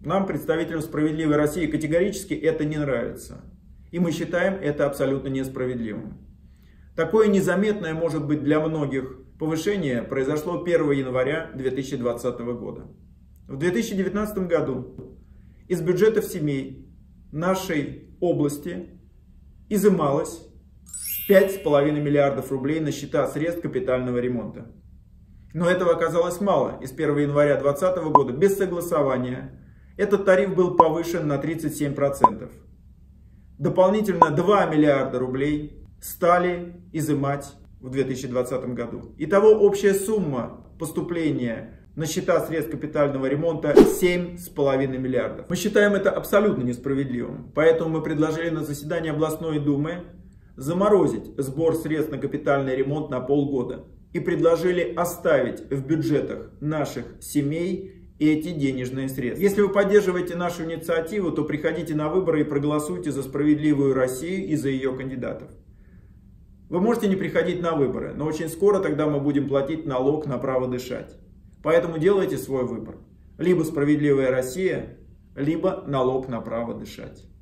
Нам, представителям «Справедливой России», категорически это не нравится. И мы считаем это абсолютно несправедливым. Такое незаметное, может быть, для многих повышение произошло 1 января 2020 года. В 2019 году из бюджетов семей нашей области изымалось 5,5 миллиардов рублей на счета средств капитального ремонта. Но этого оказалось мало. И с 1 января 2020 года без согласования этот тариф был повышен на 37%. Дополнительно 2 миллиарда рублей стали изымать в 2020 году. Итого общая сумма поступления на счета средств капитального ремонта 7,5 миллиардов. Мы считаем это абсолютно несправедливым. Поэтому мы предложили на заседании областной думы заморозить сбор средств на капитальный ремонт на полгода. И предложили оставить в бюджетах наших семей эти денежные средства. Если вы поддерживаете нашу инициативу, то приходите на выборы и проголосуйте за «Справедливую Россию» и за ее кандидатов. Вы можете не приходить на выборы, но очень скоро тогда мы будем платить налог на право дышать. Поэтому делайте свой выбор. Либо «Справедливая Россия», либо налог на право дышать.